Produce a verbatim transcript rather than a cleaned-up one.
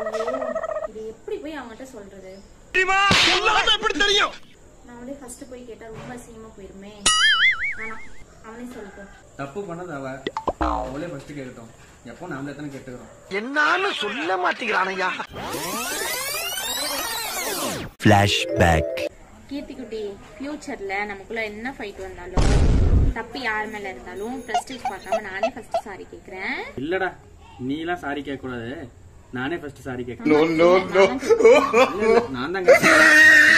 இது எப்படி போய் அவங்ககிட்ட சொல்றது? நான் அவளே ஃபர்ஸ்ட் போய் கேட்டா ரொம்ப அசிங்கமா போயிருமே. ஆனா அவனே சொல்லட்டும். தப்பு பண்ணது அவ, அவளே ஃபர்ஸ்ட் கேட்கட்டும். எப்போ நாம எத்தனை கேட்டுக்கிறோம். என்னான்னு சொல்ல மாட்டேங்கிறானையா. Flashback. கீர்த்தி குட்டி, ஃபியூச்சர்ல நமக்குள்ள என்ன ஃபைட் வந்தாலும் தப்பு யார் மேல இருந்தாலும் பிரஸ்டீஜ் பார்க்காம நானே ஃபர்ஸ்ட் சாரி கேக்குறேன். இல்லடா, நீ எல்லாம் சாரி கேட்க கூடாது, நானே ஃபர்ஸ்ட் சாரி கேட்கறேன். நான் தான்